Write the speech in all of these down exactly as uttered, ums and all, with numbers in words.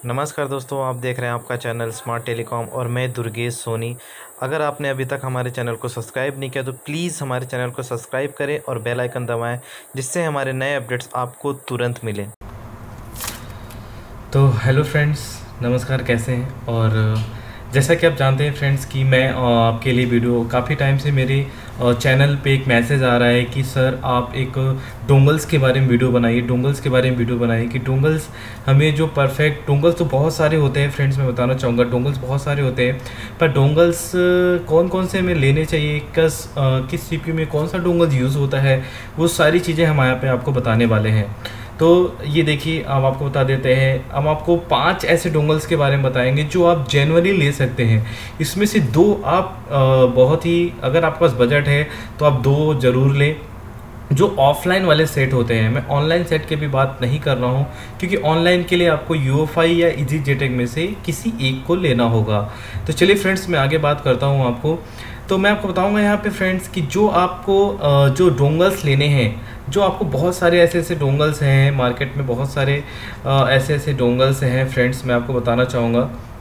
नमस्कार दोस्तों, आप देख रहे हैं आपका चैनल स्मार्ट टेलीकॉम और मैं दुर्गेश सोनी। अगर आपने अभी तक हमारे चैनल को सब्सक्राइब नहीं किया तो प्लीज़ हमारे चैनल को सब्सक्राइब करें और बेल आइकन दबाएं, जिससे हमारे नए अपडेट्स आपको तुरंत मिलें। तो हेलो फ्रेंड्स, नमस्कार, कैसे हैं। और जैसा कि आप जानते हैं फ्रेंड्स कि मैं आपके लिए वीडियो काफ़ी टाइम से मेरे चैनल पे एक मैसेज आ रहा है कि सर आप एक डोंगल्स के बारे में वीडियो बनाइए डोंगल्स के बारे में वीडियो बनाइए कि डोंगल्स हमें जो परफेक्ट डोंगल्स तो बहुत सारे होते हैं फ्रेंड्स। मैं बताना चाहूँगा डोंगल्स बहुत सारे होते हैं, पर डोंगल्स कौन कौन से हमें लेने चाहिए, किस किस सीपीयू में कौन सा डोंगल्स यूज़ होता है, वो सारी चीज़ें हम यहाँ पे आपको बताने वाले हैं। तो ये देखिए, अब आपको बता देते हैं, हम आपको पांच ऐसे डोंगल्स के बारे में बताएंगे जो आप जेन्युइनली ले सकते हैं। इसमें से दो आप बहुत ही, अगर आपके पास बजट है तो आप दो ज़रूर लें जो ऑफलाइन वाले सेट होते हैं। मैं ऑनलाइन सेट की भी बात नहीं कर रहा हूँ, क्योंकि ऑनलाइन के लिए आपको यूएफआई या ईजीजेटेक में से किसी एक को लेना होगा। तो चलिए फ्रेंड्स, मैं आगे बात करता हूँ आपको। तो मैं आपको बताऊंगा यहाँ पे फ्रेंड्स कि जो आपको जो डोंगल्स लेने हैं, जो आपको बहुत सारे ऐसे ऐसे डोंगल्स हैं मार्केट में, बहुत सारे ऐसे ऐसे डोंगल्स हैं फ्रेंड्स। मैं आपको बताना चाहूँगा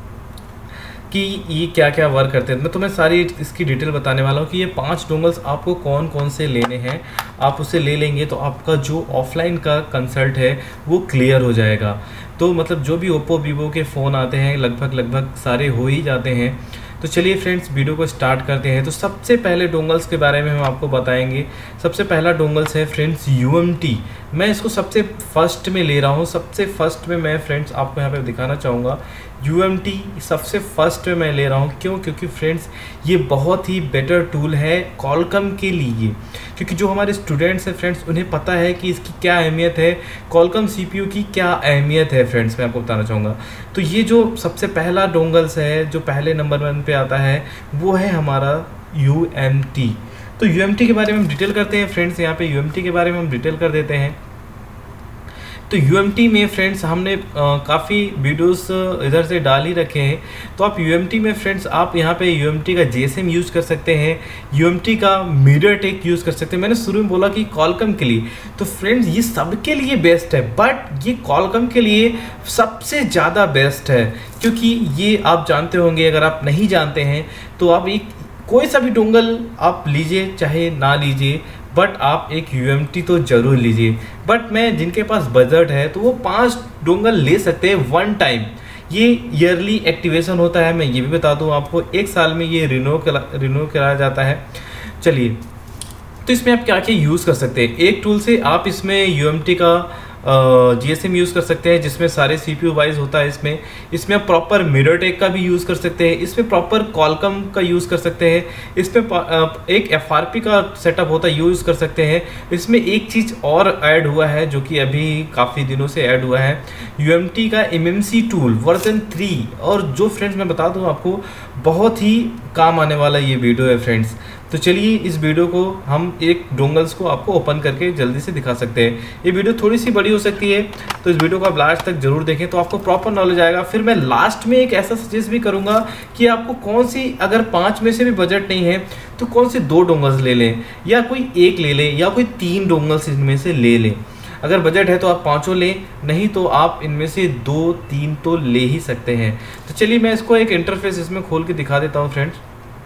कि ये क्या क्या वर्क करते हैं। मैं तुम्हें सारी इसकी डिटेल बताने वाला हूँ कि ये पांच डोंगल्स आपको कौन कौन से लेने हैं। आप उसे ले लेंगे तो आपका जो ऑफलाइन का कंसल्ट है वो क्लियर हो जाएगा। तो मतलब जो भी ओप्पो वीवो के फ़ोन आते हैं लगभग लगभग सारे हो ही जाते हैं। तो चलिए फ्रेंड्स, वीडियो को स्टार्ट करते हैं। तो सबसे पहले डोंगल्स के बारे में हम आपको बताएंगे। सबसे पहला डोंगल्स है फ्रेंड्स यू एम टी। मैं इसको सबसे फर्स्ट में ले रहा हूँ, सबसे फर्स्ट में मैं फ्रेंड्स आपको यहाँ पे दिखाना चाहूँगा। यू एम टी सबसे फर्स्ट में मैं ले रहा हूँ, क्यों? क्योंकि फ्रेंड्स ये बहुत ही बेटर टूल है कॉलकम के लिए, क्योंकि जो हमारे स्टूडेंट्स हैं फ्रेंड्स उन्हें पता है कि इसकी क्या अहमियत है, कॉलकम सीपीयू की क्या अहमियत है फ्रेंड्स। मैं आपको बताना चाहूँगा। तो ये जो सबसे पहला डोंगल्स है जो पहले नंबर वन पे आता है वो है हमारा यू एम टी। तो यू एम टी के बारे में हम डिटेल करते हैं फ्रेंड्स। यहाँ पे यू एम टी के बारे में हम डिटेल कर देते हैं। तो यू एम टी में फ्रेंड्स हमने काफ़ी वीडियोस इधर से डाल ही रखे हैं। तो आप यू एम टी में फ्रेंड्स आप यहाँ पे यू एम टी का जी एस एम यूज़ कर सकते हैं, यू एम टी का मीडियाटेक यूज़ कर सकते हैं। मैंने शुरू में बोला कि कॉलकम के लिए, तो फ्रेंड्स ये सबके लिए बेस्ट है, बट ये कॉलकम के लिए सबसे ज़्यादा बेस्ट है, क्योंकि ये आप जानते होंगे। अगर आप नहीं जानते हैं तो आप एक कोई सा भी डोंगल आप लीजिए चाहे ना लीजिए, बट आप एक यू एम टी तो ज़रूर लीजिए। बट मैं जिनके पास बजट है तो वो पांच डोंगल ले सकते हैं वन टाइम। ये ईयरली एक्टिवेशन होता है, मैं ये भी बता दूं आपको, एक साल में ये रिन्यू करा रिन्यू कराया जाता है। चलिए, तो इसमें आप क्या क्या यूज़ कर सकते हैं। एक टूल से आप इसमें यू एम टी का जी एस एम यूज़ कर सकते हैं, जिसमें सारे सी पी यू वाइज होता है। इसमें इसमें आप प्रॉपर मीडियाटेक का भी यूज़ कर सकते हैं, इसमें प्रॉपर कॉलकम का यूज़ कर सकते हैं, इसमें एक एफ आर पी का सेटअप होता है यूज़ कर सकते हैं। इसमें एक चीज़ और ऐड हुआ है जो कि अभी काफ़ी दिनों से ऐड हुआ है, यू एम टी का M M C tool version three. और जो फ्रेंड्स मैं बता दूँ आपको, बहुत ही काम आने वाला ये वीडियो है फ्रेंड्स। तो चलिए इस वीडियो को हम एक डोंगल्स को आपको ओपन करके जल्दी से दिखा सकते हैं। ये वीडियो थोड़ी सी बड़ी हो सकती है, तो इस वीडियो को आप लास्ट तक जरूर देखें तो आपको प्रॉपर नॉलेज आएगा। फिर मैं लास्ट में एक ऐसा सजेस्ट भी करूंगा कि आपको कौन सी, अगर पाँच में से भी बजट नहीं है तो कौन से दो डोंगल्स ले लें, या कोई एक ले लें, या कोई तीन डोंगल्स इनमें से ले लें। अगर बजट है तो आप पाँचों लें, नहीं तो आप इनमें से दो तीन तो ले ही सकते हैं। तो चलिए मैं इसको एक इंटरफेस इसमें खोल के दिखा देता हूँ फ्रेंड्स।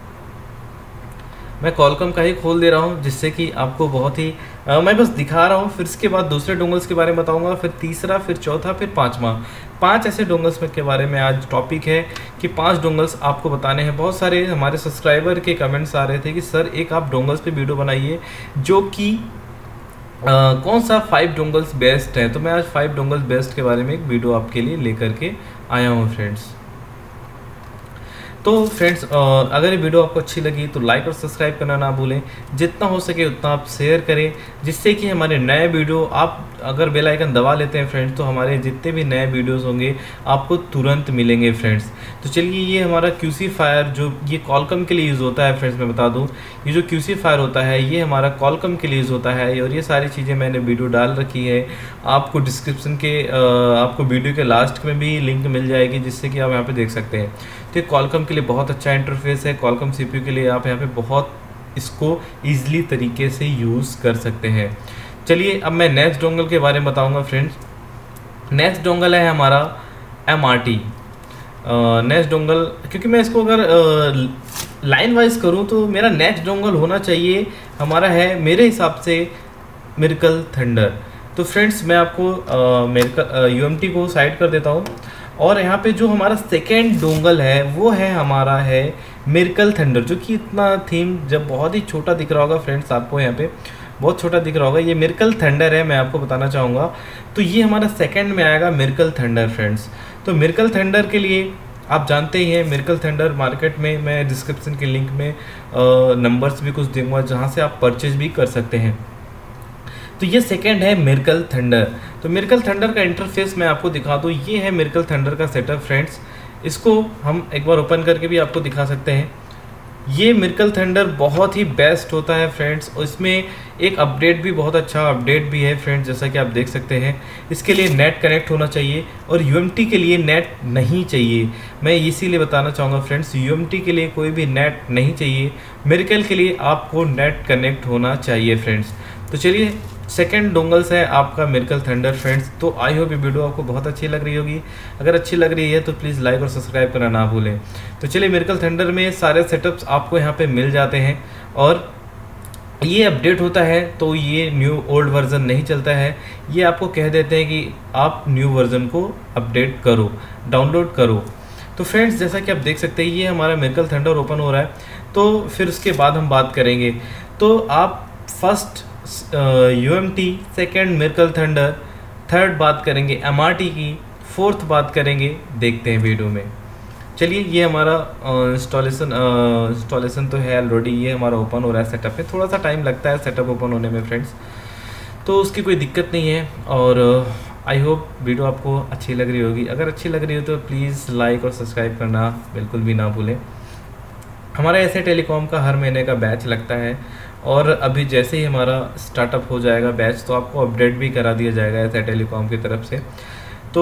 मैं कॉलकम का ही खोल दे रहा हूँ, जिससे कि आपको बहुत ही आ, मैं बस दिखा रहा हूँ। फिर इसके बाद दूसरे डोंगल्स के बारे में बताऊँगा, फिर तीसरा, फिर चौथा, फिर पाँचवा। पांच ऐसे डोंगल्स के बारे में आज टॉपिक है कि पांच डोंगल्स आपको बताने हैं। बहुत सारे हमारे सब्सक्राइबर के कमेंट्स आ रहे थे कि सर एक आप डोंगल्स पे वीडियो बनाइए जो कि कौन सा फाइव डोंगल्स बेस्ट है। तो मैं आज फाइव डोंगल्स बेस्ट के बारे में एक वीडियो आपके लिए लेकर के आया हूँ फ्रेंड्स। तो फ्रेंड्स, अगर ये वीडियो आपको अच्छी लगी तो लाइक और सब्सक्राइब करना ना भूलें। जितना हो सके उतना आप शेयर करें, जिससे कि हमारे नए वीडियो, आप अगर बेल आइकन दबा लेते हैं फ्रेंड्स तो हमारे जितने भी नए वीडियोस होंगे आपको तुरंत मिलेंगे फ्रेंड्स। तो चलिए, ये हमारा क्यूसी फायर जो ये कॉलकम के लिए यूज़ होता है फ्रेंड्स, मैं बता दूं ये जो क्यूसी फायर होता है ये हमारा कॉलकम के लिए यूज़ होता है। और ये सारी चीज़ें मैंने वीडियो डाल रखी है, आपको डिस्क्रिप्शन के आपको वीडियो के लास्ट में भी लिंक मिल जाएगी, जिससे कि आप यहाँ पर देख सकते हैं। तो कॉलकम के लिए बहुत अच्छा इंटरफेस है। कॉलकम सीपीयू के लिए आप यहाँ पे बहुत इसको ईजिली तरीके से यूज़ कर सकते हैं। चलिए अब मैं नेक्स्ट डोंगल के बारे में बताऊंगा फ्रेंड्स। नेक्स्ट डोंगल है हमारा M R T next dongle, क्योंकि मैं इसको अगर लाइन वाइज करूँ तो मेरा नेक्स्ट डोंगल होना चाहिए हमारा है मेरे हिसाब से मिरेकल थंडर। तो फ्रेंड्स मैं आपको मेरे यू एम टी को साइड कर देता हूँ, और यहाँ पे जो हमारा सेकेंड डोंगल है वो है हमारा है मिरेकल थंडर, जो कि इतना थीम जब बहुत ही छोटा दिख रहा होगा फ्रेंड्स, आपको यहाँ पे बहुत छोटा दिख रहा होगा, ये मिरेकल थंडर है, मैं आपको बताना चाहूँगा। तो ये हमारा सेकंड में आएगा मिरेकल थंडर फ्रेंड्स। तो मिरेकल थंडर के लिए आप जानते ही हैं, मिरेकल थंडर मार्केट में मैं डिस्क्रिप्शन के लिंक में नंबर्स भी कुछ दूंगा जहाँ से आप परचेज भी कर सकते हैं। तो ये सेकंड है मिरेकल थंडर। तो मिरेकल थंडर का इंटरफेस मैं आपको दिखा दूँ, ये है मिरेकल थंडर का सेटअप फ्रेंड्स। इसको हम एक बार ओपन करके भी आपको दिखा सकते हैं। ये मिरेकल थंडर बहुत ही बेस्ट होता है फ्रेंड्स, और इसमें एक अपडेट भी बहुत अच्छा अपडेट भी है फ्रेंड्स, जैसा कि आप देख सकते हैं। इसके लिए नेट कनेक्ट होना चाहिए और यूएमटी के लिए नेट नहीं चाहिए। मैं इसीलिए बताना चाहूँगा फ्रेंड्स, यूएमटी के लिए कोई भी नेट नहीं चाहिए, मिरेकल के लिए आपको नेट कनेक्ट होना चाहिए फ्रेंड्स। तो चलिए, सेकंड डोंगल्स है आपका मिरेकल थंडर फ्रेंड्स। तो आई होप ये वीडियो आपको बहुत अच्छी लग रही होगी। अगर अच्छी लग रही है तो प्लीज़ लाइक और सब्सक्राइब करना ना भूलें। तो चलिए, मिरेकल थंडर में सारे सेटअप्स आपको यहाँ पे मिल जाते हैं, और ये अपडेट होता है तो ये न्यू ओल्ड वर्जन नहीं चलता है, ये आपको कह देते हैं कि आप न्यू वर्जन को अपडेट करो, डाउनलोड करो। तो फ्रेंड्स जैसा कि आप देख सकते हैं, ये हमारा मिरेकल थंडर ओपन हो रहा है। तो फिर उसके बाद हम बात करेंगे। तो आप first U M T, second Miracle Thunder, third बात करेंगे एम आर टी की, फोर्थ बात करेंगे, देखते हैं वीडियो में। चलिए, ये हमारा इंस्टॉलेशन इंस्टॉलेशन तो है ऑलरेडी, ये हमारा ओपन हो रहा है सेटअप में। थोड़ा सा टाइम लगता है सेटअप ओपन होने में फ्रेंड्स, तो उसकी कोई दिक्कत नहीं है। और आई होप वीडियो आपको अच्छी लग रही होगी। अगर अच्छी लग रही हो तो प्लीज़ लाइक और सब्सक्राइब करना बिल्कुल भी ना भूलें। हमारा ऐसे टेलीकॉम का हर महीने का बैच लगता है, और अभी जैसे ही हमारा स्टार्टअप हो जाएगा बैच तो आपको अपडेट भी करा दिया जाएगा ऐसे टेलीकॉम की तरफ से। तो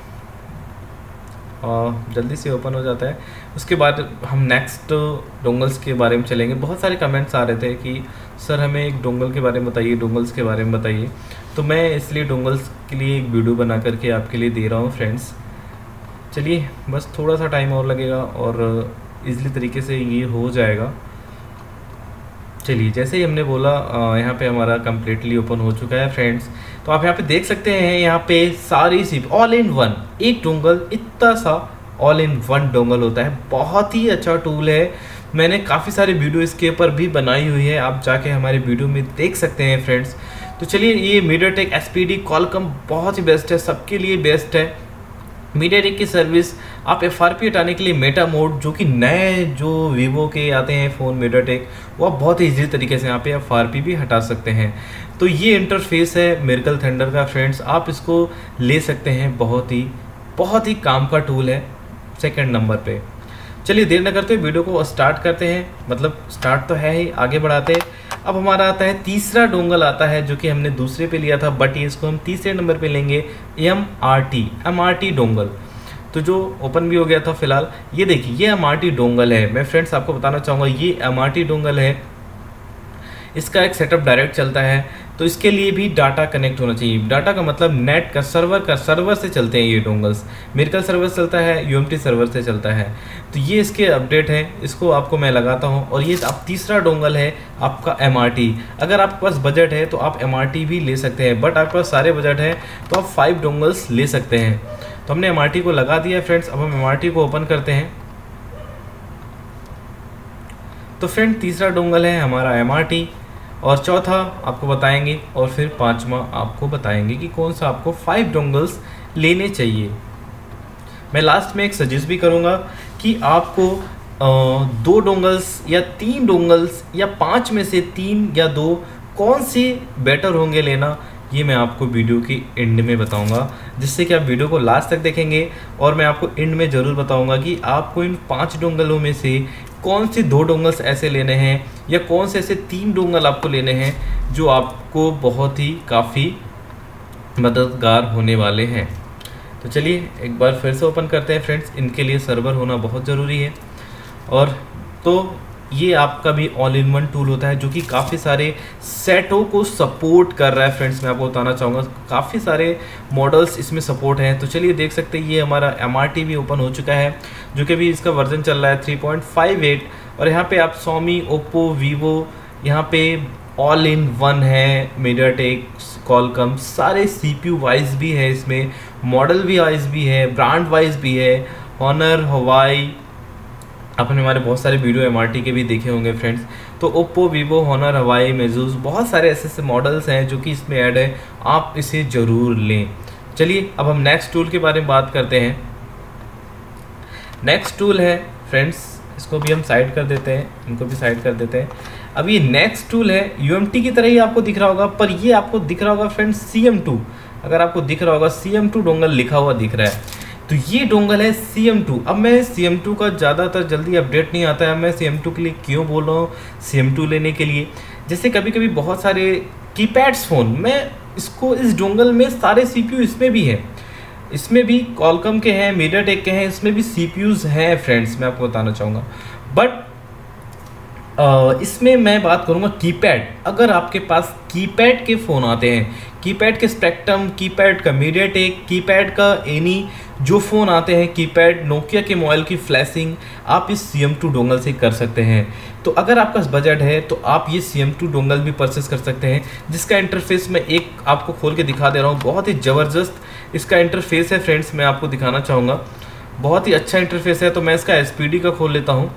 जल्दी से ओपन हो जाता है। उसके बाद हम नेक्स्ट डोंगल्स के बारे में चलेंगे। बहुत सारे कमेंट्स आ रहे थे कि सर हमें एक डोंगल के बारे में बताइए, डोंगल्स के बारे में बताइए। तो मैं इसलिए डोंगल्स के लिए एक वीडियो बना करके आपके लिए दे रहा हूँ फ्रेंड्स। चलिए, बस थोड़ा सा टाइम और लगेगा और ईज़िली तरीके से ये हो जाएगा। चलिए, जैसे ही हमने बोला यहाँ पे हमारा कम्प्लीटली ओपन हो चुका है फ्रेंड्स। तो आप यहाँ पे देख सकते हैं, यहाँ पे सारी सिप ऑल इन वन, एक डोंगल इतना सा ऑल इन वन डोंगल होता है। बहुत ही अच्छा टूल है, मैंने काफ़ी सारे वीडियो इसके ऊपर भी बनाई हुई है, आप जाके हमारे वीडियो में देख सकते हैं फ्रेंड्स। तो चलिए, ये MediaTek S P D Qualcomm बहुत ही बेस्ट है, सबके लिए बेस्ट है। मीडियाटेक की सर्विस आप एफ आर पी हटाने के लिए मेटा मोड, जो कि नए जो वीवो के आते हैं फ़ोन मीडियाटेक, वो आप बहुत ही ईजी तरीके से यहाँ पे एफ आर पी भी हटा सकते हैं। तो ये इंटरफेस है मिरेकल थंडर का फ्रेंड्स, आप इसको ले सकते हैं, बहुत ही बहुत ही काम का टूल है सेकंड नंबर पे। चलिए, देर न करते हुए वीडियो को स्टार्ट करते हैं, मतलब स्टार्ट तो है ही, आगे बढ़ाते हैं। अब हमारा आता है तीसरा डोंगल आता है, जो कि हमने दूसरे पे लिया था, बट ये इसको हम तीसरे नंबर पे लेंगे, M R T M R T dongle. तो जो ओपन भी हो गया था फिलहाल, ये देखिए ये एम आर टी डोंगल है। मैं फ्रेंड्स आपको बताना चाहूँगा, ये एम आर टी डोंगल है, इसका एक सेटअप डायरेक्ट चलता है। तो इसके लिए भी डाटा कनेक्ट होना चाहिए। डाटा का मतलब नेट का, सर्वर का, सर्वर से चलते हैं ये डोंगल्स। मिरेकल सर्वर से चलता है, यूएमटी सर्वर से चलता है। तो ये इसके अपडेट है, इसको आपको मैं लगाता हूँ। और ये अब तीसरा डोंगल है आपका एम आर टी। अगर आपके पास बजट है तो आप एम आर टी भी ले सकते हैं, बट आपके पास सारे बजट है तो आप फाइव डोंगल्स ले सकते हैं। तो हमने एम आर टी को लगा दिया फ्रेंड्स। अब हम एम आर टी को ओपन करते हैं। तो फ्रेंड, तीसरा डोंगल है हमारा एम आर टी, और चौथा आपको बताएंगे, और फिर पांचवा आपको बताएंगे कि कौन सा आपको फाइव डोंगल्स लेने चाहिए। मैं लास्ट में एक सजेस्ट भी करूंगा कि आपको आ, दो डोंगल्स या तीन डोंगल्स या पांच में से तीन या दो कौन से बेटर होंगे लेना, ये मैं आपको वीडियो की एंड में बताऊंगा, जिससे कि आप वीडियो को लास्ट तक देखेंगे। और मैं आपको एंड में ज़रूर बताऊंगा कि आपको इन पांच डोंगलों में से कौन से दो डोंगल्स ऐसे लेने हैं, या कौन से ऐसे तीन डोंगल आपको लेने हैं जो आपको बहुत ही काफ़ी मददगार होने वाले हैं। तो चलिए, एक बार फिर से ओपन करते हैं फ्रेंड्स। इनके लिए सर्वर होना बहुत ज़रूरी है। और तो ये आपका भी ऑल इन वन टूल होता है जो कि काफ़ी सारे सेटों को सपोर्ट कर रहा है फ्रेंड्स। मैं आपको बताना चाहूँगा काफ़ी सारे मॉडल्स इसमें सपोर्ट हैं। तो चलिए देख सकते हैं ये हमारा एम आर टी भी ओपन हो चुका है जो कि अभी इसका वर्जन चल रहा है थ्री पॉइंट फाइव एट। और यहाँ पे आप सोमी, ओप्पो, वीवो, यहाँ पे ऑल इन वन है, मीडियाटेक, कॉलकम, सारे सीपीयू वाइज भी है इसमें, मॉडल भी वाइज भी है, ब्रांड वाइज भी है, हॉनर, हवाई, आपने हमारे बहुत सारे वीडियो एम आर टी के भी देखे होंगे फ्रेंड्स। तो ओप्पो, वीवो, हॉनर, हवाई, मेजूस, बहुत सारे ऐसे ऐसे मॉडल्स हैं जो कि इसमें ऐड है, आप इसे ज़रूर लें। चलिए अब हम नेक्स्ट टूल के बारे में बात करते हैं। नेक्स्ट टूल है फ्रेंड्स, इसको भी हम साइड कर देते हैं, इनको भी साइड कर देते हैं। अब ये नेक्स्ट टूल है यू एम टी की तरह ही आपको दिख रहा होगा, पर ये आपको दिख रहा होगा फ्रेंड्स सी एम टू। अगर आपको दिख रहा होगा सी एम टू डोंगल लिखा हुआ दिख रहा है, तो ये डोंगल है सी एम टू। अब मैं सी एम टू का ज़्यादातर जल्दी अपडेट नहीं आता है, मैं सी एम टू के लिए क्यों बोल रहा हूँ, सी एम टू लेने के लिए जैसे कभी कभी बहुत सारे कीपैड्स फ़ोन, मैं इसको इस डोंगल में सारे सी पी यू इसमें भी है, इसमें भी कॉलकम के हैं, मीडियाटेक के हैं, इसमें भी सी पी यूज़ हैं फ्रेंड्स, मैं आपको बताना चाहूँगा। बट Uh, इसमें मैं बात करूंगा कीपैड। अगर आपके पास कीपैड के फ़ोन आते हैं, कीपैड के स्पेक्ट्रम, कीपैड का मीडियाटेक, कीपैड का एनी जो फ़ोन आते हैं, कीपैड नोकिया के मोबाइल की फ्लैशिंग आप इस सी एम टू डोंगल से कर सकते हैं। तो अगर आपका बजट है तो आप ये सी एम टू डोंगल भी परचेस कर सकते हैं, जिसका इंटरफेस मैं एक आपको खोल के दिखा दे रहा हूँ। बहुत ही ज़बरदस्त इसका इंटरफेस है फ्रेंड्स, मैं आपको दिखाना चाहूँगा, बहुत ही अच्छा इंटरफेस है। तो मैं इसका एस पी डी का खोल लेता हूँ।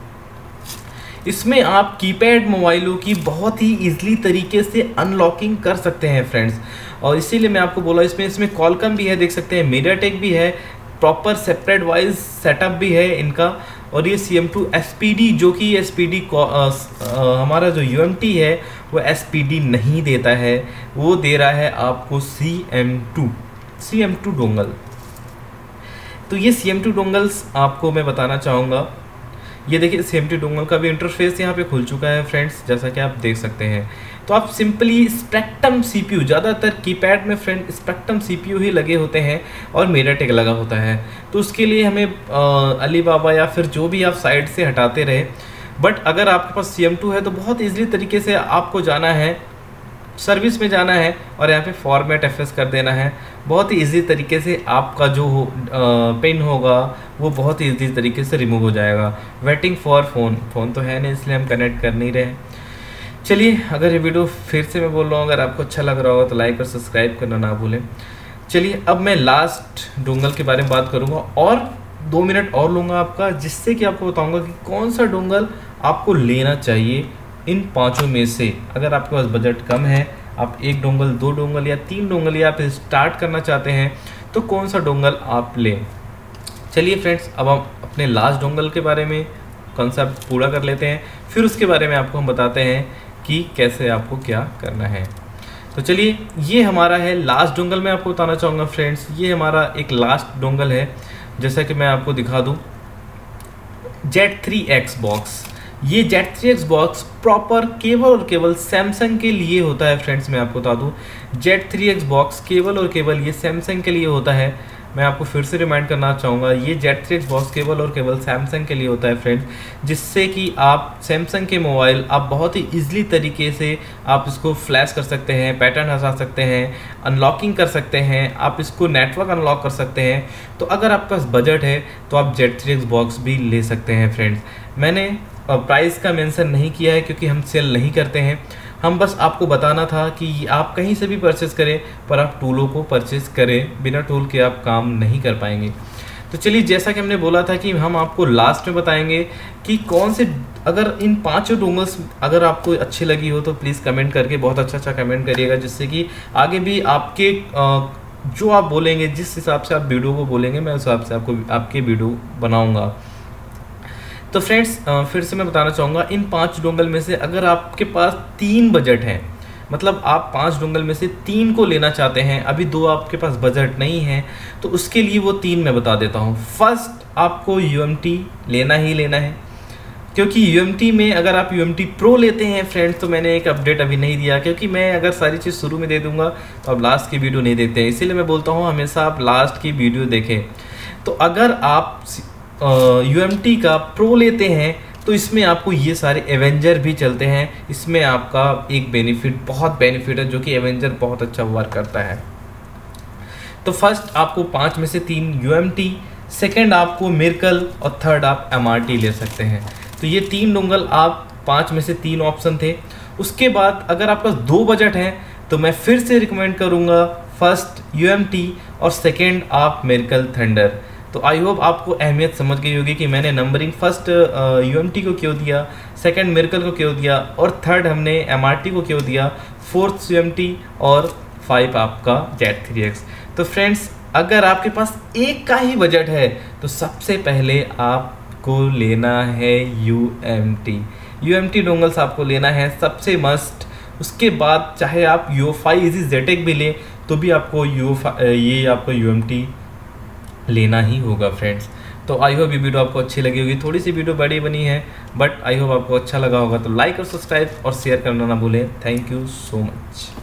इसमें आप कीपैड मोबाइलों की बहुत ही ईजिली तरीके से अनलॉकिंग कर सकते हैं फ्रेंड्स, और इसीलिए मैं आपको बोला इसमें इसमें कॉलकम भी है, देख सकते हैं, मीडियाटेक भी है, प्रॉपर सेपरेट वाइज सेटअप भी है इनका। और ये C M two S P D, जो कि एस पी डी हमारा जो यू एम टी है वो एस पी डी नहीं देता है, वो दे रहा है आपको C M two C M two dongle. तो ये सी एम टू डोंगल्स आपको मैं बताना चाहूँगा। ये देखिए सी एम टू डोंगल का भी इंटरफेस यहाँ पे खुल चुका है फ्रेंड्स, जैसा कि आप देख सकते हैं। तो आप सिंपली स्पेक्ट्रम सीपीयू, ज़्यादातर कीपैड में फ्रेंड स्पेक्ट्रम सीपीयू ही लगे होते हैं और मीडियाटेक लगा होता है, तो उसके लिए हमें अलीबाबा या फिर जो भी आप साइड से हटाते रहे। बट अगर आपके पास सी एम टू है तो बहुत ईजिली तरीके से आपको जाना है, सर्विस में जाना है और यहाँ पे फॉर्मेट एफ एस कर देना है। बहुत ही ईजी तरीके से आपका जो हो पिन होगा वो बहुत ही ईजी तरीके से रिमूव हो जाएगा। वेटिंग फॉर फ़ोन, फ़ोन तो है नहीं इसलिए हम कनेक्ट कर नहीं रहे। चलिए, अगर ये वीडियो फिर से मैं बोल रहा हूँ, अगर आपको अच्छा लग रहा होगा तो लाइक और सब्सक्राइब करना ना भूलें। चलिए अब मैं लास्ट डोंगल के बारे में बात करूँगा और दो मिनट और लूँगा आपका, जिससे कि आपको बताऊँगा कि कौन सा डोंगल आपको लेना चाहिए इन पांचों में से। अगर आपके पास बजट कम है, आप एक डोंगल, दो डोंगल या तीन डोंगल या आप स्टार्ट करना चाहते हैं, तो कौन सा डोंगल आप लें। चलिए फ्रेंड्स, अब हम अपने लास्ट डोंगल के बारे में कॉन्सेप्ट पूरा कर लेते हैं, फिर उसके बारे में आपको हम बताते हैं कि कैसे आपको क्या करना है। तो चलिए, ये हमारा है लास्ट डोंगल। मैं आपको बताना चाहूँगा फ्रेंड्स, ये हमारा एक लास्ट डोंगल है, जैसा कि मैं आपको दिखा दूँ, जेड थ्री एक्स बॉक्स। ये Z three X box proper केवल और केवल सैमसंग के लिए होता है फ्रेंड्स। मैं आपको बता दूं, जेड थ्री एक्स बॉक्स केवल और केवल ये सैमसंग के लिए होता है। मैं आपको फिर से रिमाइंड करना चाहूँगा, ये जेड थ्री एक्स बॉक्स केवल और केवल सैमसंग के लिए होता है फ्रेंड्स, जिससे कि आप सैमसंग के मोबाइल आप बहुत ही ईजिली तरीके से आप इसको फ्लैश कर सकते हैं, पैटर्न हटा सकते हैं, अनलॉकिंग कर सकते हैं, आप इसको नेटवर्क अनलॉक कर सकते हैं। तो अगर आपके पास बजट है तो आप जेड थ्री एक्स बॉक्स भी ले सकते हैं फ्रेंड्स। मैंने प्राइस का मेंशन नहीं किया है क्योंकि हम सेल नहीं करते हैं, हम बस आपको बताना था कि आप कहीं से भी परचेज़ करें पर आप टूलों को परचेज़ करें, बिना टूल के आप काम नहीं कर पाएंगे। तो चलिए, जैसा कि हमने बोला था कि हम आपको लास्ट में बताएंगे कि कौन से, अगर इन पांचों डोंगल्स अगर आपको अच्छी लगी हो तो प्लीज़ कमेंट करके बहुत अच्छा अच्छा कमेंट करिएगा, जिससे कि आगे भी आपके जो आप बोलेंगे, जिस हिसाब से आप वीडियो को बोलेंगे, मैं उस हिसाब से आपको आपके वीडियो बनाऊँगा। तो फ्रेंड्स, फिर से मैं बताना चाहूँगा, इन पांच डोंगल में से अगर आपके पास तीन बजट है, मतलब आप पांच डोंगल में से तीन को लेना चाहते हैं, अभी दो आपके पास बजट नहीं है, तो उसके लिए वो तीन मैं बता देता हूँ। फर्स्ट, आपको यू एम टी लेना ही लेना है, क्योंकि यू एम टी में अगर आप यू एम टी प्रो लेते हैं फ्रेंड्स, तो मैंने एक अपडेट अभी नहीं दिया, क्योंकि मैं अगर सारी चीज़ शुरू में दे दूंगा तो आप लास्ट की वीडियो नहीं देखते हैं, इसीलिए मैं बोलता हूँ हमेशा आप लास्ट की वीडियो देखें। तो अगर आप यू एम टी का प्रो लेते हैं तो इसमें आपको ये सारे एवेंजर भी चलते हैं। इसमें आपका एक बेनिफिट, बहुत बेनिफिट है, जो कि एवेंजर बहुत अच्छा वर्क करता है। तो फर्स्ट आपको पाँच में से तीन यू एम टी, सेकेंड आपको मिरेकल और थर्ड आप एम आर टी ले सकते हैं। तो ये तीन डोंगल आप पाँच में से तीन ऑप्शन थे। उसके बाद अगर आपका दो बजट है तो मैं फिर से रिकमेंड करूँगा फर्स्ट यू एम टी और सेकेंड आप मिरेकल थंडर। तो आई होप आपको अहमियत समझ गई होगी कि मैंने numbering first U M T को क्यों दिया, सेकेंड मिरेकल को क्यों दिया और थर्ड हमने एम आर टी को क्यों दिया, फोर्थ यू एम टी और फाइव आपका जेड थ्री एक्स। तो फ्रेंड्स, अगर आपके पास एक का ही बजट है तो सबसे पहले आपको लेना है U M T. U M T dongles आपको लेना है सबसे मस्ट। उसके बाद चाहे आप यू फाइव इजी जेटेक भी लें तो भी आपको यू ये आपको यू एम टी लेना ही होगा फ्रेंड्स। तो आई होप ये वीडियो आपको अच्छी लगी होगी। थोड़ी सी वीडियो बड़ी बनी है बट आई होप आपको अच्छा लगा होगा। तो लाइक और सब्सक्राइब और शेयर करना ना भूलें। Thank you so much.